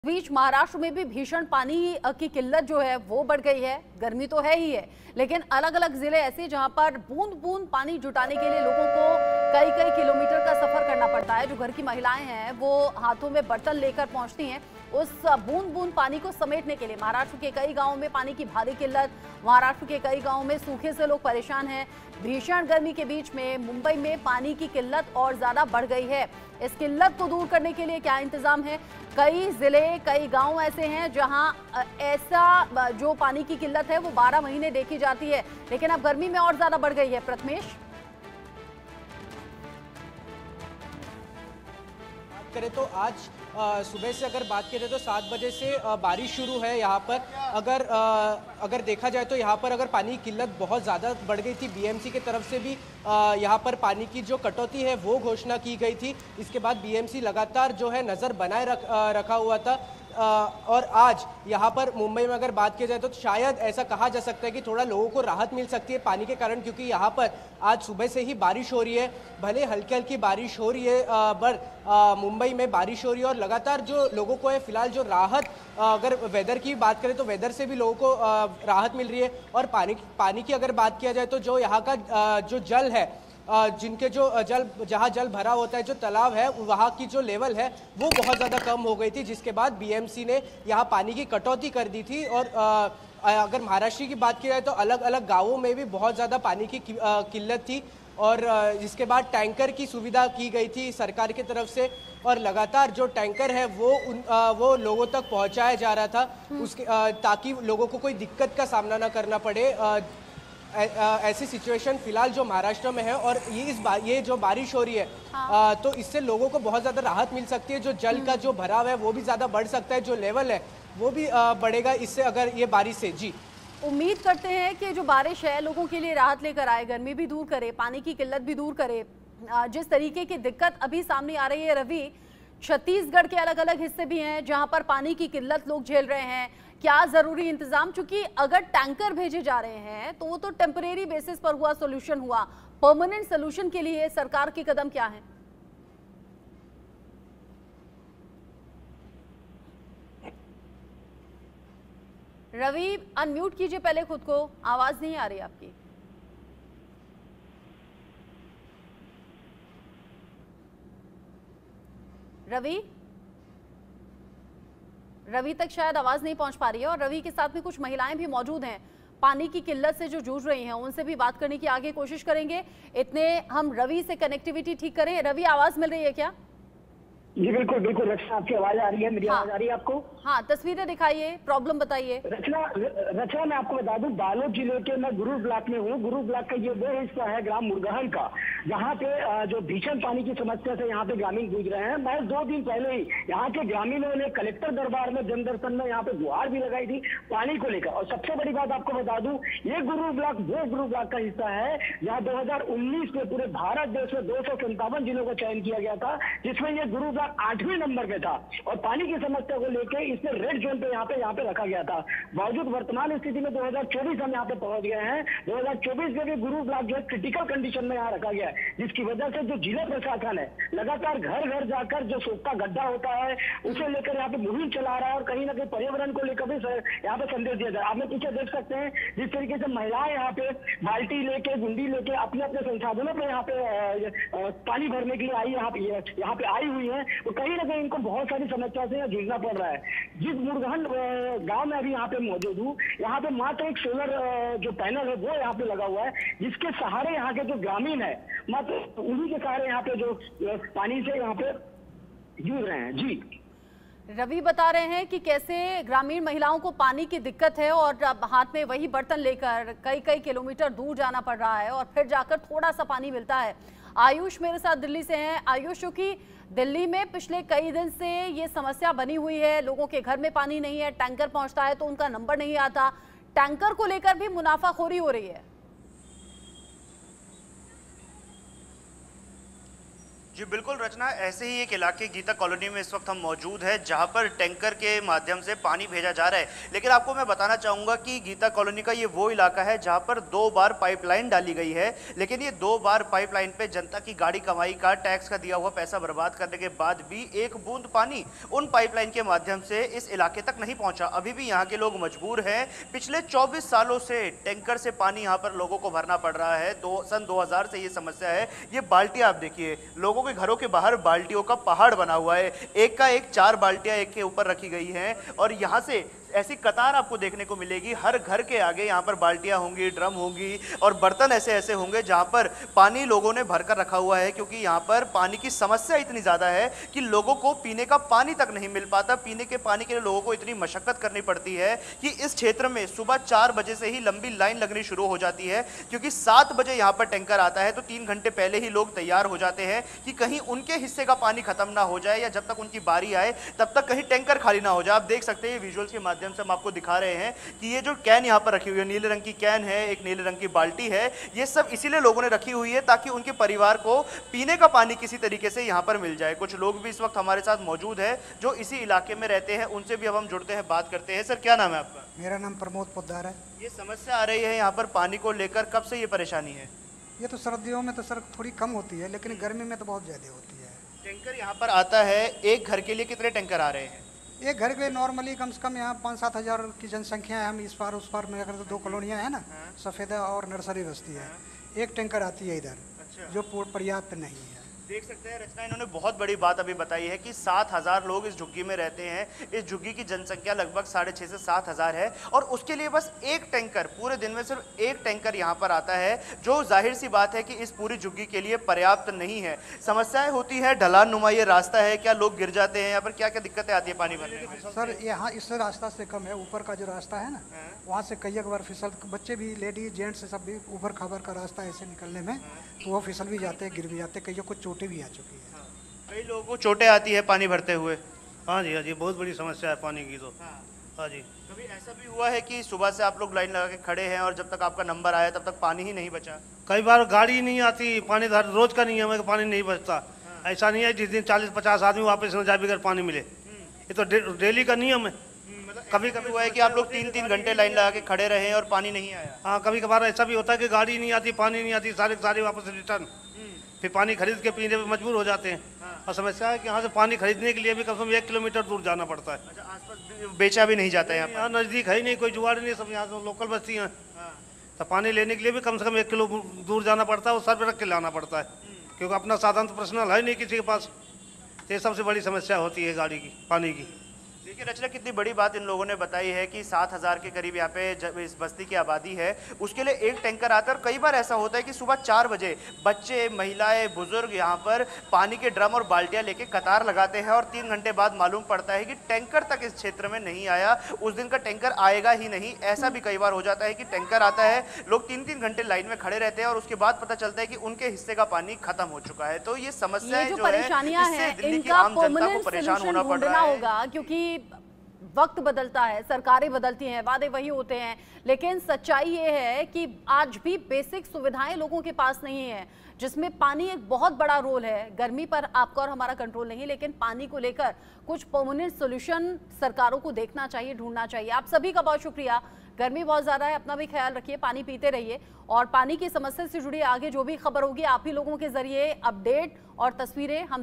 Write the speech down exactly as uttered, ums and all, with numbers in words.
बीच महाराष्ट्र में भी भीषण पानी की किल्लत जो है वो बढ़ गई है। गर्मी तो है ही है, लेकिन अलग अलग जिले ऐसे जहां पर बूंद बूंद पानी जुटाने के लिए लोगों को कई कई किलोमीटर का सफर करना पड़ता है। जो घर की महिलाएं हैं वो हाथों में बर्तन लेकर पहुंचती हैं उस बूंद बूंद पानी को समेटने के लिए। महाराष्ट्र के कई गांवों में पानी की भारी किल्लत, महाराष्ट्र के कई गांवों में सूखे से लोग परेशान हैं। भीषण गर्मी के बीच में मुंबई में पानी की किल्लत और ज्यादा बढ़ गई है। इस किल्लत को दूर करने के लिए क्या इंतजाम है? कई जिले कई गांव ऐसे हैं जहां ऐसा जो पानी की किल्लत है वो बारह महीने देखी जाती है, लेकिन अब गर्मी में और ज्यादा बढ़ गई है। प्रथमेश, करें तो आज आ, सुबह से अगर बात करें तो सात बजे से आ, बारिश शुरू है यहाँ पर। अगर आ, अगर देखा जाए तो यहाँ पर अगर पानी की किल्लत बहुत ज़्यादा बढ़ गई थी। बीएमसी की तरफ से भी आ, यहाँ पर पानी की जो कटौती है वो घोषणा की गई थी। इसके बाद बीएमसी लगातार जो है नज़र बनाए रख, आ, रखा हुआ था। आ, और आज यहाँ पर मुंबई में अगर बात की जाए तो शायद ऐसा कहा जा सकता है कि थोड़ा लोगों को राहत मिल सकती है पानी के कारण, क्योंकि यहाँ पर आज सुबह से ही बारिश हो रही है। भले हल्की हल्की बारिश हो रही है पर मुंबई में बारिश हो रही है और लगातार जो लोगों को है फिलहाल जो राहत, आ, अगर वेदर की बात करें तो वेदर से भी लोगों को आ, राहत मिल रही है। और पानी पानी की अगर बात किया जाए तो जो यहाँ का आ, जो जल है, जिनके जो जल जहाँ जल भरा होता है, जो तालाब है, वहाँ की जो लेवल है वो बहुत ज़्यादा कम हो गई थी, जिसके बाद बीएमसी ने यहाँ पानी की कटौती कर दी थी। और आ, अगर महाराष्ट्र की बात की जाए तो अलग अलग गांवों में भी बहुत ज़्यादा पानी की किल्लत थी और जिसके बाद टैंकर की सुविधा की गई थी सरकार की तरफ से और लगातार जो टैंकर है वो उन आ, वो लोगों तक पहुँचाया जा रहा था उसके आ, ताकि लोगों को कोई दिक्कत का सामना ना करना पड़े। आ, ऐसी सिचुएशन फिलहाल जो महाराष्ट्र में है और ये इस बार ये जो बारिश हो रही है, हाँ। आ, तो इससे लोगों को बहुत ज़्यादा राहत मिल सकती है। जो जल का जो भराव है वो भी ज़्यादा बढ़ सकता है, जो लेवल है वो भी आ, बढ़ेगा इससे अगर ये बारिश से। जी, उम्मीद करते हैं कि जो बारिश है लोगों के लिए राहत लेकर आए, गर्मी भी दूर करे, पानी की किल्लत भी दूर करे। जिस तरीके की दिक्कत अभी सामने आ रही है रवि, छत्तीसगढ़ के अलग अलग हिस्से भी हैं जहां पर पानी की किल्लत लोग झेल रहे हैं। क्या जरूरी इंतजाम, चूंकि अगर टैंकर भेजे जा रहे हैं तो वो तो टेम्परेरी बेसिस पर हुआ सॉल्यूशन हुआ, परमानेंट सॉल्यूशन के लिए सरकार के कदम क्या है? रवि, अनम्यूट कीजिए पहले खुद को, आवाज नहीं आ रही आपकी। रवि रवि तक शायद आवाज नहीं पहुंच पा रही है और रवि के साथ में कुछ महिलाएं भी मौजूद हैं पानी की किल्लत से जो जूझ रही हैं, उनसे भी बात करने की आगे कोशिश करेंगे। इतने हम रवि से कनेक्टिविटी ठीक करें। रवि, आवाज मिल रही है क्या? जी बिल्कुल बिल्कुल रचना, आपकी आवाज आ रही है, मेरी हाँ, आवाज आ रही है आपको? हाँ, तस्वीरें दिखाइए, प्रॉब्लम बताइए। रचना रचना मैं आपको बता दूं, बालोद जिले के मैं गुरु ब्लॉक में हूँ। गुरु ब्लॉक का ये वो हिस्सा है ग्राम मुरगहन का जहाँ पे जो भीषण पानी की समस्या से यहाँ पे ग्रामीण जूझ रहे हैं। मैं दो दिन पहले ही यहाँ के ग्रामीणों ने कलेक्टर दरबार में जन दर्शन में यहाँ पे गुहार भी लगाई थी पानी को लेकर। और सबसे बड़ी बात आपको बता दूं, ये गुरु ब्लॉक वो गुरु ब्लॉक का हिस्सा है जहाँ दो हजार उन्नीस में पूरे भारत देश में दो सौ संतावन जिलों का चयन किया गया था, जिसमें ये गुरु ब्लॉक आठवें नंबर पे था। और पानी की समस्या को लेकर इसे रेड जोन पे यहाँ पे यहाँ पे रखा गया था। बावजूद वर्तमान स्थिति में दो हजार चौबीस हम यहाँ पे पहुंच गए हैं। दो हजार चौबीस में भी गुरु ब्लॉक जो है क्रिटिकल कंडीशन में यहाँ रखा गया है, जिसकी वजह से जो जिला प्रशासन है लगातार घर घर जाकर जो सूख का गड्ढा होता है उसे लेकर यहाँ पे मुहिम चला रहा है और कहीं ना कहीं पर्यावरण को लेकर भी यहाँ पे संदेश दिया जाए। आप लोग पीछे देख सकते हैं जिस तरीके से महिलाएं यहाँ पे बाल्टी लेके गुंडी लेके अपने अपने संसाधनों पे यहाँ पे पानी भरने के लिए आई यहाँ पे यहाँ पे आई हुई है, तो कहीं ना कहीं इनको बहुत सारी समस्या से जूझना पड़ रहा है। जिस मुरगहन गांव में अभी यहाँ पे मौजूद हूँ, यहाँ पे मात्र एक सोलर जो पैनल है वो यहाँ पे लगा हुआ है, जिसके सहारे यहाँ के जो ग्रामीण है मात्र उन्हीं के सहारे यहाँ पे जो पानी से यहाँ पे जूझ रहे हैं। जी, रवि बता रहे हैं कि कैसे ग्रामीण महिलाओं को पानी की दिक्कत है और हाथ में वही बर्तन लेकर कई कई किलोमीटर दूर जाना पड़ रहा है और फिर जाकर थोड़ा सा पानी मिलता है। आयुष मेरे साथ दिल्ली से हैं। आयुष, क्योंकि दिल्ली में पिछले कई दिन से ये समस्या बनी हुई है, लोगों के घर में पानी नहीं है, टैंकर पहुंचता है तो उनका नंबर नहीं आता, टैंकर को लेकर भी मुनाफाखोरी हो रही है। जी बिल्कुल रचना, ऐसे ही एक इलाके गीता कॉलोनी में इस वक्त हम मौजूद हैं जहां पर टैंकर के माध्यम से पानी भेजा जा रहा है। लेकिन आपको मैं बताना चाहूंगा कि गीता कॉलोनी का ये वो इलाका है जहां पर दो बार पाइपलाइन डाली गई है, लेकिन ये दो बार पाइपलाइन पे जनता की गाड़ी कमाई का, टैक्स का दिया हुआ पैसा बर्बाद करने के बाद भी एक बूंद पानी उन पाइपलाइन के माध्यम से इस इलाके तक नहीं पहुंचा। अभी भी यहाँ के लोग मजबूर हैं। पिछले चौबीस सालों से टैंकर से पानी यहाँ पर लोगों को भरना पड़ रहा है। दो सन दो हजार से ये समस्या है। ये बाल्टियां आप देखिए, लोगों के घरों के बाहर बाल्टियों का पहाड़ बना हुआ है। एक का एक चार बाल्टियां एक के ऊपर रखी गई हैं और यहां से ऐसी कतार आपको देखने को मिलेगी। हर घर के आगे यहाँ पर बाल्टियां होंगी, ड्रम होंगी और बर्तन ऐसे ऐसे होंगे जहाँ पर पानी लोगों ने भरकर रखा हुआ है, क्योंकि यहाँ पर पानी की समस्या इतनी ज़्यादा है कि लोगों को पीने का पानी तक नहीं मिल पाता। पीने के पानी के लिए लोगों को इतनी मशक्कत करनी पड़ती है कि इस क्षेत्र में सुबह चार बजे से ही लंबी लाइन लगनी शुरू हो जाती है, क्योंकि सात बजे यहाँ पर टैंकर आता है तो तीन घंटे पहले ही लोग तैयार हो जाते हैं कि कहीं उनके हिस्से का पानी खत्म ना हो जाए या जब तक उनकी बारी आए तब तक कहीं टैंकर खाली ना हो जाए। आप देख सकते हैं विजुअल्स के माध्यम से हम आपको दिखा रहे हैं कि ये जो कैन यहाँ पर रखी हुई है, नीले रंग की कैन है, एक नीले रंग की बाल्टी है, ये सब इसीलिए लोगों ने रखी हुई है ताकि उनके परिवार को पीने का पानी किसी तरीके से यहाँ पर मिल जाए। कुछ लोग भी इस वक्त हमारे साथ मौजूद है जो इसी इलाके में रहते हैं, उनसे भी अब हम जुड़ते हैं, बात करते हैं। सर क्या नाम है आपका? मेरा नाम प्रमोद पोद्दार है। ये समस्या आ रही है यहाँ पर पानी को लेकर, कब से ये परेशानी है? ये तो सर्दियों में तो सर थोड़ी कम होती है, लेकिन गर्मी में तो बहुत ज़्यादा होती है। टैंकर यहाँ पर आता है, एक घर के लिए कितने टैंकर आ रहे हैं? एक घर के नॉर्मली कम से कम यहाँ पाँच सात हज़ार की जनसंख्या है। हम इस पार उस पार में अगर तो दो कॉलोनियाँ हैं ना, सफ़ेदा और नर्सरी बस्ती है, एक टैंकर आती है इधर। अच्छा। जो पर्याप्त नहीं है। देख सकते हैं रचना, इन्होंने बहुत बड़ी बात अभी बताई है कि सात हजार लोग इस झुग्गी में रहते हैं। इस झुग्गी की जनसंख्या लगभग साढ़े छः से सात हजार है और उसके लिए बस एक टैंकर, पूरे दिन में सिर्फ एक टैंकर यहाँ पर आता है, जो जाहिर सी बात है कि इस पूरी झुग्गी के लिए पर्याप्त नहीं है। समस्याएं होती है, ढलान नुमा ये रास्ता है, क्या लोग गिर जाते हैं यहाँ पर? क्या क्या दिक्कतें आती है पानी भरने में? सर यहाँ इस रास्ता से कम है, ऊपर का जो रास्ता है ना, वहाँ से कई एक बार फिसल, बच्चे भी, लेडीज जेंट्स सब भी ऊपर खबर का रास्ता ऐसे निकलने में तो वो फिसल भी जाते हैं, गिर भी जाते हैं, कईयों को चोटें भी आ चुकी है। कई लोगों को चोटें आती है पानी भरते हुए। हाँ जी, हाँ जी, बहुत बड़ी समस्या है पानी की तो। हाँ जी। कभी ऐसा भी हुआ है कि सुबह से आप लोग लाइन लगा के खड़े हैं और जब तक आपका नंबर आया तब तक पानी ही नहीं बचा? कई बार गाड़ी नहीं आती, पानी रोज का नियम है कि पानी नहीं बचता। ऐसा नहीं है जिस दिन चालीस पचास आदमी वापस न जाए बगैर पानी मिले, ये तो डे, डेली का नियम है। कभी कभी हुआ है कि आप लोग तीन तीन घंटे लाइन लगा के खड़े रहे और पानी नहीं आया? हाँ, कभी कभार ऐसा भी होता है कि गाड़ी नहीं आती, पानी नहीं आती, सारे सारे वापस रिटर्न, फिर पानी खरीद के पीने पे मजबूर हो जाते हैं। और समस्या है कि यहाँ से पानी खरीदने के लिए भी कम से कम एक किलोमीटर दूर जाना पड़ता है। अच्छा, आसपास बेचा भी नहीं जाता है यहाँ? यहाँ नज़दीक है ही नहीं, कोई जुगाड़ नहीं, सब यहाँ तो लोकल बस्ती हैं। तो पानी लेने के लिए भी कम से कम एक किलो दूर जाना पड़ता है और सर पे रख के लाना पड़ता है, क्योंकि अपना साधन तो पर्सनल है नहीं किसी के पास। ये सबसे बड़ी समस्या होती है गाड़ी की, पानी की। देखिए रचना, कितनी बड़ी बात इन लोगों ने बताई है कि सात हजार के करीब यहाँ पे जब इस बस्ती की आबादी है, उसके लिए एक टैंकर आता है। और कई बार ऐसा होता है कि सुबह चार बजे बच्चे, महिलाएं, बुजुर्ग यहाँ पर पानी के ड्रम और बाल्टियां लेके कतार लगाते हैं और तीन घंटे बाद मालूम पड़ता है कि टैंकर तक इस क्षेत्र में नहीं आया, उस दिन का टैंकर आएगा ही नहीं। ऐसा भी कई बार हो जाता है कि टैंकर आता है, लोग तीन तीन घंटे लाइन में खड़े रहते हैं और उसके बाद पता चलता है कि उनके हिस्से का पानी खत्म हो चुका है। तो ये समस्या जो परेशानियां हैं, इनका परमानेंट सॉल्यूशन ढूंढना होगा, क्योंकि वक्त बदलता है, सरकारें बदलती हैं, वादे वही होते हैं, लेकिन सच्चाई ये है कि आज भी बेसिक सुविधाएं लोगों के पास नहीं है, जिसमें पानी एक बहुत बड़ा रोल है। गर्मी पर आपका और हमारा कंट्रोल नहीं, लेकिन पानी को लेकर कुछ परमानेंट सॉल्यूशन सरकारों को देखना चाहिए, ढूंढना चाहिए। आप सभी का बहुत शुक्रिया। गर्मी बहुत ज़्यादा है, अपना भी ख्याल रखिए, पानी पीते रहिए और पानी की समस्या से जुड़ी आगे जो भी खबर होगी आप ही लोगों के जरिए अपडेट और तस्वीरें हम